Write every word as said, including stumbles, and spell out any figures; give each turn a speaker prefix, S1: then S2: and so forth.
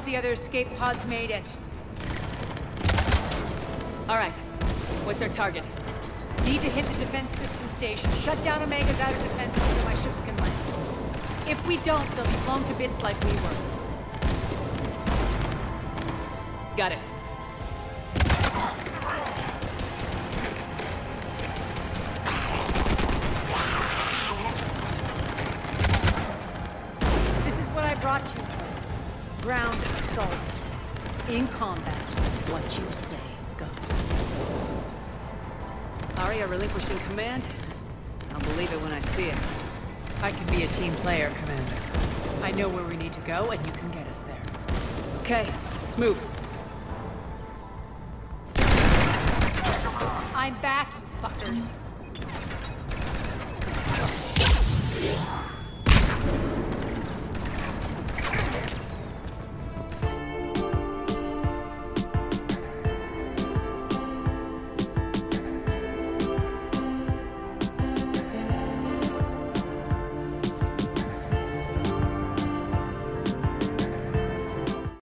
S1: the other escape pods made it.
S2: All right. What's our target?
S1: Need to hit the defense system station. Shut down Omega's outer defenses so my ships can land. If we don't, they'll be blown to bits like we were.
S2: Got it.
S1: This is what I brought you for. Ground assault. In combat, what you say goes.
S2: Aria relinquishing command? I'll believe it when I see it.
S1: I can be a team player, Commander. I know where we need to go, and you can get us there.
S2: Okay, let's move.
S1: I'm back, you fuckers.